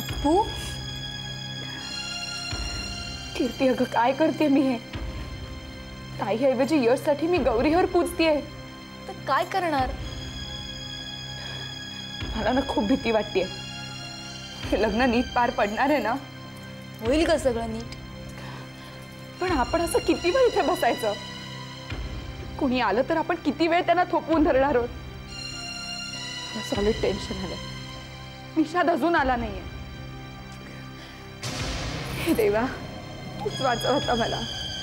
तू कीर्ती, अगं काय करते मी हे? ताईऐवजी यशसाठी मी गौरीवर पूजतीये. तर काय करणार? मला ना खूप भीती वाटतेय. हे लग्न नीट पार पडणार आहे ना? होईल का सगळं नीट? पण आपण असं किती वेळ इथे बसायचं? कुणी आलं तर आपण किती वेळ त्यांना थोपवून धरणार आहोत? सॉलिड टेन्शन आलं. निषाद अजून आला नाहीये. हे देवा, तूच वाचव आता मला.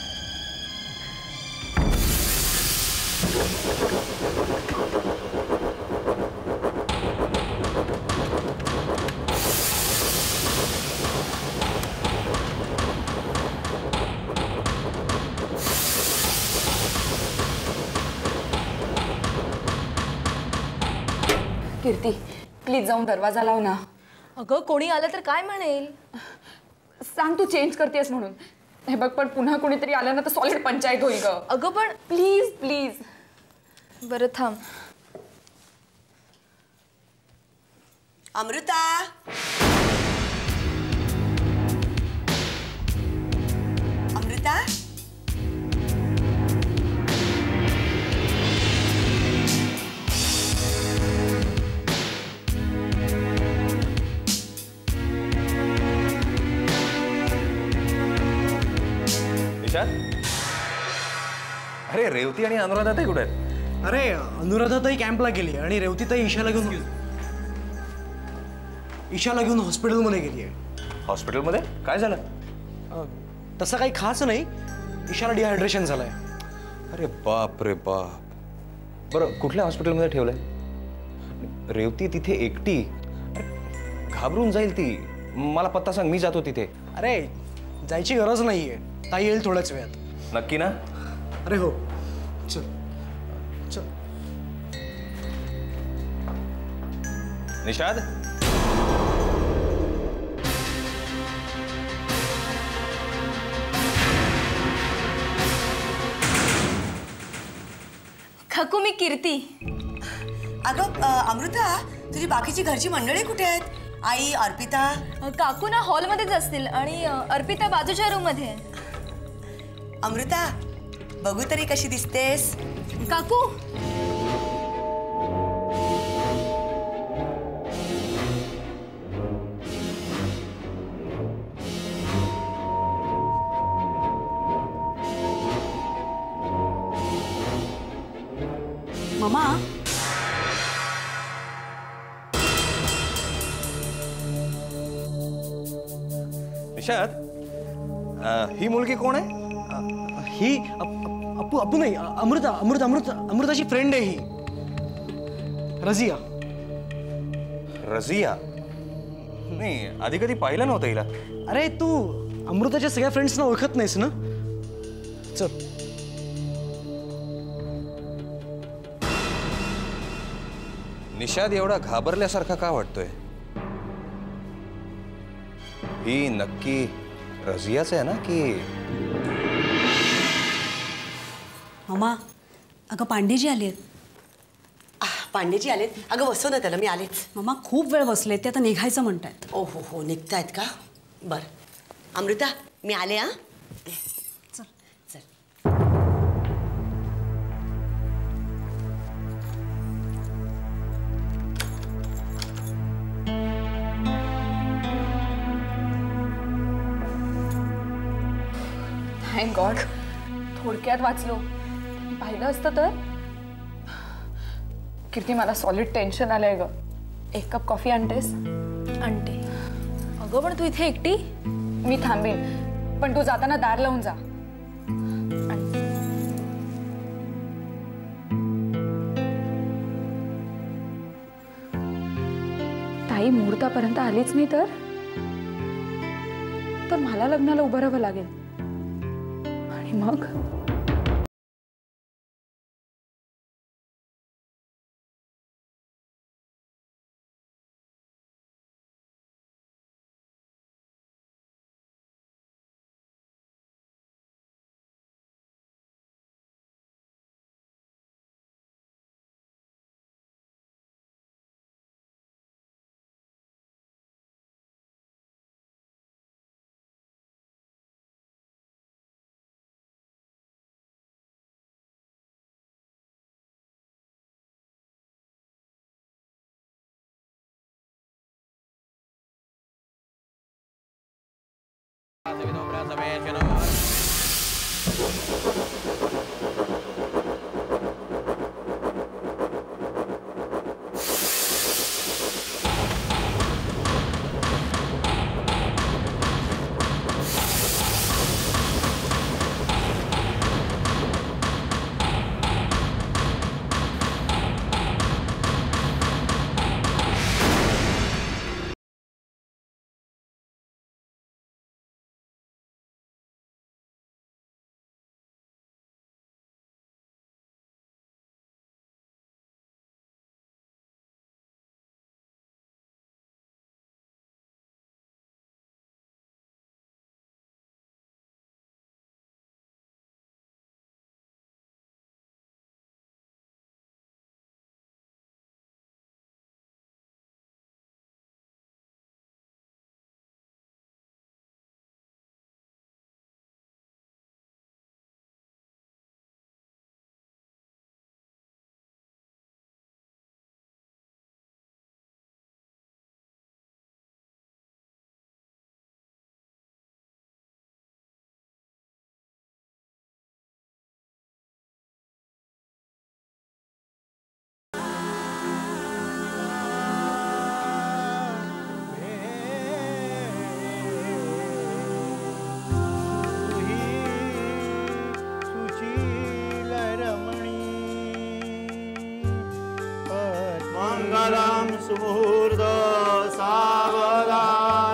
कीर्ती, प्लीज जाऊन दरवाजा लाव ना. अगं कोणी आलं तर काय म्हणेल? सांग तू चेंज करतेस म्हणून. हे बघ, पण पुन्हा कोणीतरी आलं ना तर सॉलिड पंचायत होईल ग. अगं पण प्लीज प्लीज. बरं थांब. अमृता, अमृता, निषाद, अरे रेवती आणि अनुराधाताई कुठे आहेत? अरे अनुराधाताई कॅम्पला गेली आणि रेवतीताई ईशाला घेऊन हॉस्पिटलमध्ये गेली आहे. हॉस्पिटलमध्ये काय झालं? तसं काही खास नाही. ईशाला डिहायड्रेशन झालंय. अरे बाप रे बाप. बरं, कुठल्या हॉस्पिटलमध्ये ठेवलंय? रेवती तिथे एकटी? अरे घाबरून जाईल ती. मला पत्ता सांग, मी जातो तिथे. अरे जायची गरज नाहीये, ताई येईल थोड्याच वेळात. नक्की ना? अरे हो, चल चल. निषाद, काकू मी कीर्ती. अगं अमृता, तुझी बाकीची घरची मंडळी कुठे आहेत? आई, अर्पिता? काकू ना हॉलमध्येच असतील आणि अर्पिता बाजूच्या रूम मध्ये आहे. अमृता, बघू तरी कशी दिसतेस? काकू ममा, निषाद, ही मुलगी कोण आहे? ही अपू अपू नाही, अमृताची फ्रेंड आहे ही, रझिया. रझिया? नाही, आधी कधी पाहिलं नव्हतं हिला. अरे तू अमृताच्या सगळ्या फ्रेंड्सना ओळखत नाहीस ना? चल. निषाद एवढा घाबरल्यासारखा का वाटतोय? ही नक्की रझियाच आहे ना? की मामा, अगं पांडेजी आलेत. पांडेजी आलेत? अगं बसव ना त्याला, मी आलेच. मामा खूप वेळ बसले, ते आता निघायचं म्हणतायत. ओ हो हो, निघतायत का? बर. अमृता, मी आले. हा चल चल. थँक गॉड, थोडक्यात वाचलो. पाहिलं असतं तर. कीर्ती, मला सॉलिड टेन्शन आलंय ग. एक कप कॉफी आणतेस? आणते. अगं पण तू इथे एकटी? मी थांबेन, पण तू जाताना दार लावून जा. ताई मुहूर्तापर्यंत आलीच नाही तर मला लग्नाला उभं राहावं लागेल. आणि मग मंगलम सुमुहूर्त सावधान।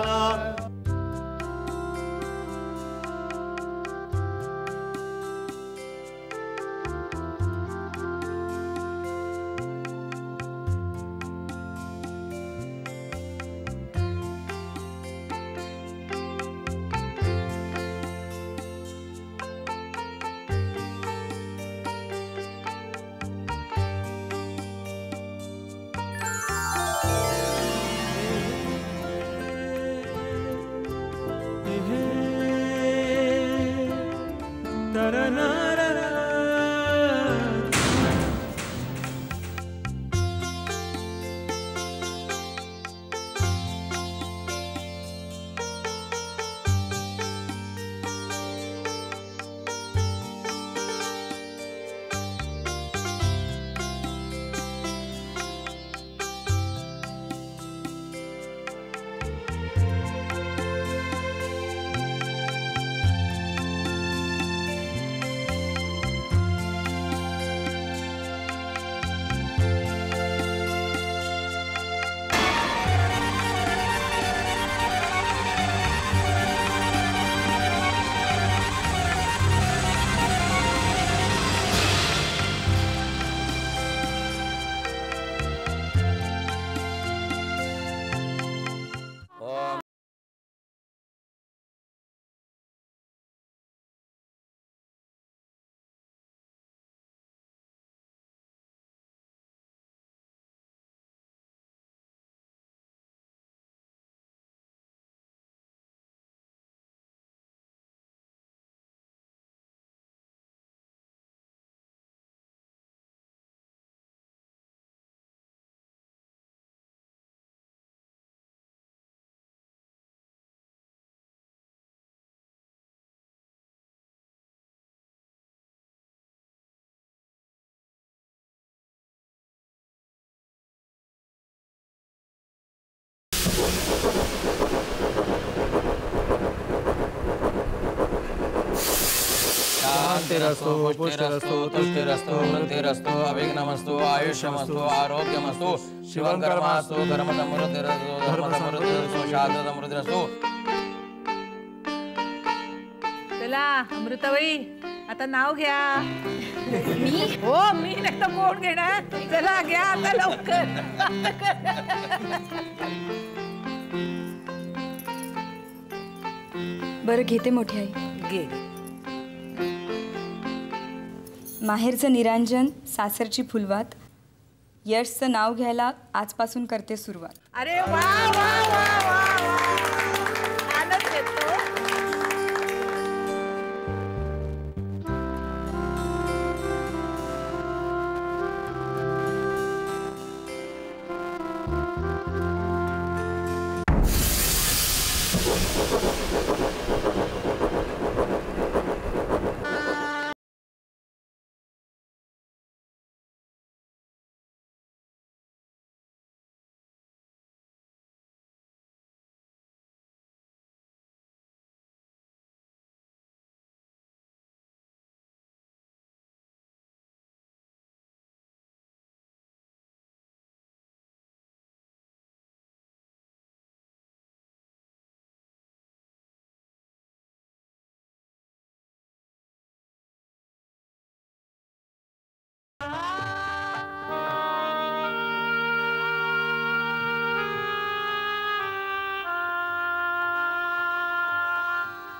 शांतिरस्तु पुष्टिरस्तु तुष्टिरस्तु वृद्धिरस्तु अभिघ्नमस्तु आयुष्यमस्तु आरोग्यमस्तु शिवं कर्मास्तु धर्मसमृद्धिरस्तु धर्मसमृद्धिरस्तु शांतसमृद्धिरस्तु। चला अमृताबाई आता नाव घ्या। मी हो मी नाही तर कोण घेणार? चला घ्या आता लवकर। बरं घेते मोठी आई। घे। माहेरचं निरांजन, सासरची फुलवात, यशचं नाव घ्यायला आजपासून करते सुरुवात। अरे वा वा वा वा आनंद येतो।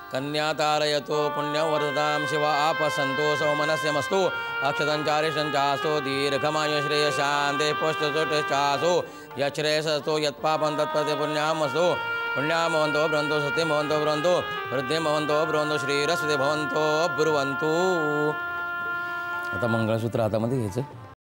कन्या तारयतो पुण्यं वर्धतां शिवा आपसन्तो सौमनस्यमस्तु अक्षतञ्चारिषञ्चासो दीर्घमाय श्रेयशान्ते पुष्टसुष्टासो यश्रेयसस्तु यत्पापं तत्पदे पुण्यामस्तु पुण्यामवन्तो ब्रवन्तु सत्यमवन्तो ब्रवन्तु वृद्धिमवन्तो ब्रवन्तु श्रीरस्ते भवन्तो ब्रुवन्तु। आता मंगळसूत्र हातामध्ये घ्यायचं।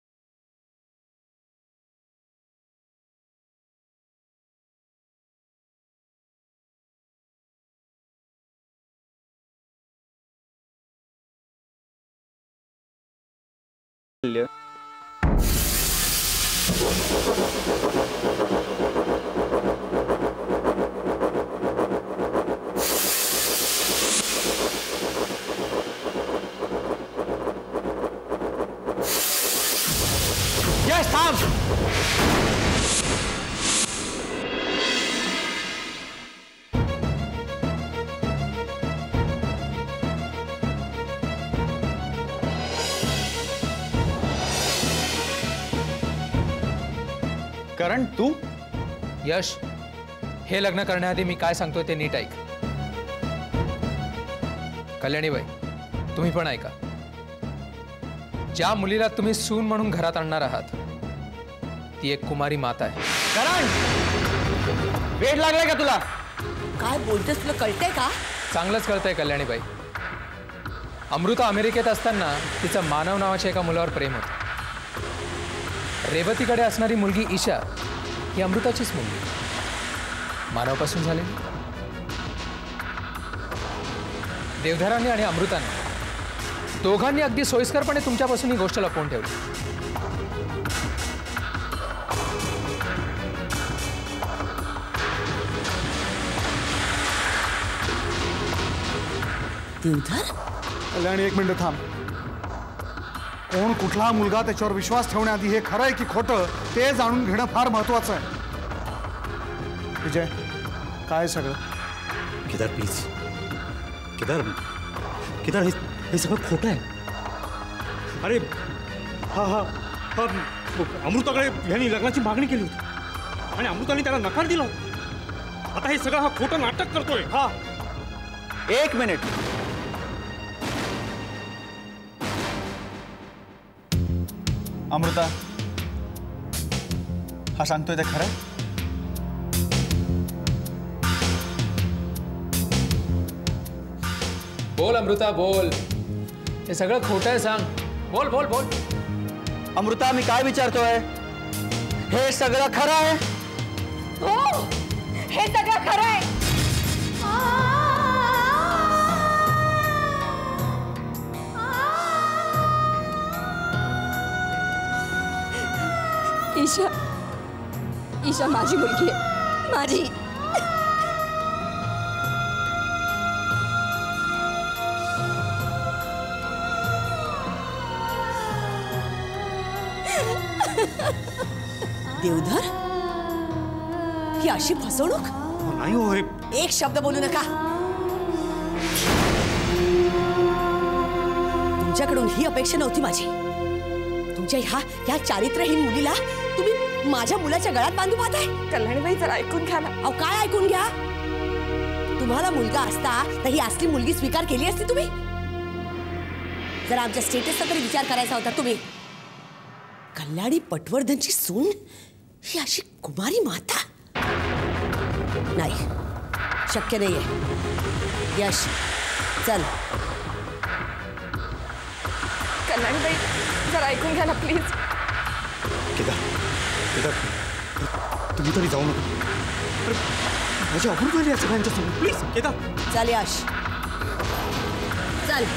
यश थांब। करण तू? यश, हे लग्न करण्याआधी मी काय सांगतोय ते नीट ऐक। कल्याणीबाई, तुम्ही पण ऐका। ज्या मुलीला तुम्ही सून म्हणून घरात आणणार आहात ती एक कुमारी माता आहे। करण, वेड लागलाय का तुला? काय बोलतेस, तुला कळतंय का? चांगलंच कळतंय कल्याणीबाई। अमृता अमेरिकेत असताना तिचं मानव नावाच्या एका मुलावर प्रेम होतं। रेवतीकडे असणारी मुलगी ईशा ही अमृताचीच मुलगी, मानवपासून झालेली। देवधरांनी आणि अमृताने दोघांनी अगदी सोयीस्करपणे तुमच्यापासून ही गोष्ट लपवून ठेवली। देवधर? कल्याणी, एक मिनिट थांब। कोण कुठला मुलगा त्याच्यावर विश्वास ठेवण्याआधी हे खरं आहे की खोटं ते जाणून घेणं फार महत्वाचं आहे। विजय, काय सगळं? केदार प्लीज, केदार केदार हे सगळं खोटं आहे। अरे हा हा हा अमृताकडे ह्यांनी लग्नाची मागणी केली होती आणि अमृताने त्याला नकार दिला होता। आता हे सगळं हा खोटं नाटक करतोय। हा, एक मिनिट। अमृता, हा सांगतोय ते खरं? बोल अमृता, बोल। हे सगळं खोटं आहे, सांग। बोल बोल बोल। अमृता, मी काय विचारतोय हे सगळं खरं आहे? हो, हे सगळं खरं आहे। ईशा, ईशा माझी मुलगी आहे, माझी। देवधर, ही अशी फसवणूक? नाही हो, हे एक शब्द बोलू नका। तुमच्याकडून ही अपेक्षा नव्हती माझी। तुमच्या ह्या चारित्र्यहीन मुलीला तुम्ही माझ्या मुलाच्या गळ्यात बांधू पाहताय? कल्याणीबाई, जरा ऐकून घ्या ना। अहो, काय ऐकून घ्या? तुम्हाला मुलगा असता तर ही असली मुलगी स्वीकार केली असती तुम्ही? जरा आमच्या स्टेटसचा तरी विचार करायचा होता तुम्ही। कल्याणी पटवर्धनची सून ही अशी कुमारी माता? नाही, शक्य नाहीये। यश, चल। कल्याणीबाई, जरा ऐकून घ्या ना प्लीज। केदार केदार, तुम्ही तरी जाऊ नका। अरे माझी अभूत झाली आहे सगळ्यांच्या समोर, प्लीज केदार। चल यश, चल।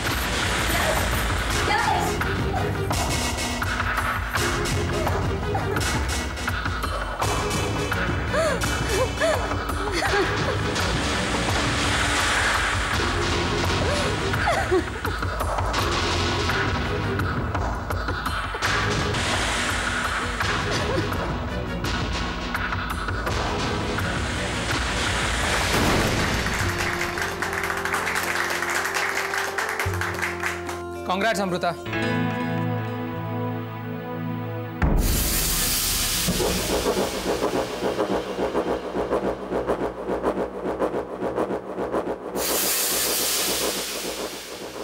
Congrats Amrita.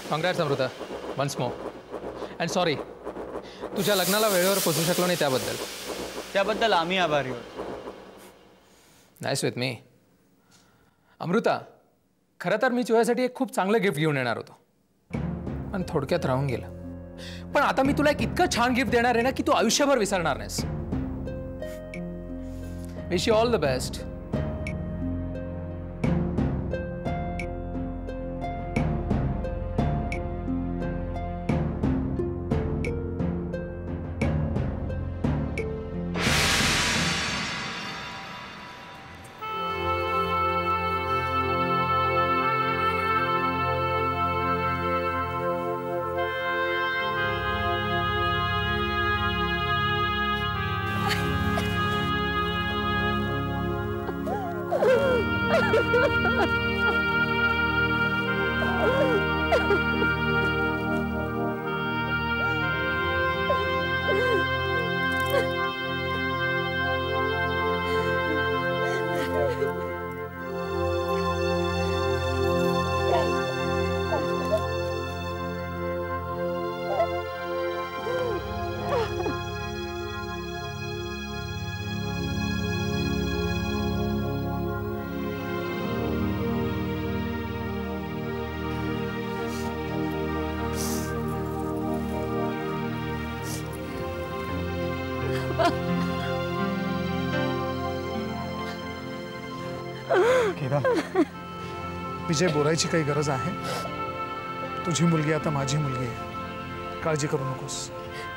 Congrats Amrita, once more. And sorry तुझ्या लग्नाला वेळेवर पोचू शकलो नाही त्याबद्दल. त्याबद्दल आम्ही आभारी आहोत. Nice with me. अमृता, खरं तर मी तुझ्यासाठी एक खूप चांगलं गिफ्ट घेऊन येणार होतो, पण थोडक्यात राहून गेलं. पण आता मी तुला एक इतकं छान गिफ्ट देणार आहे ना की तू आयुष्यभर विसरणार नाहीस. Wish you all the best. Vijay, बोलायची काही गरज आहे? तुझी मुलगी आता माझी मुलगी आहे, काळजी करू नकोस.